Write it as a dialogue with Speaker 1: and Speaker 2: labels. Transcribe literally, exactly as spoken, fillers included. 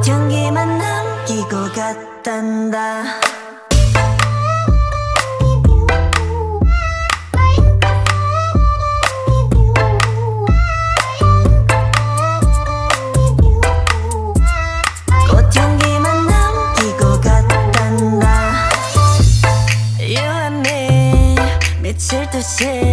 Speaker 1: 꽃향기만 남기고 갔단다. 꽃향기만 남기고 갔단다. You and me 미칠 듯이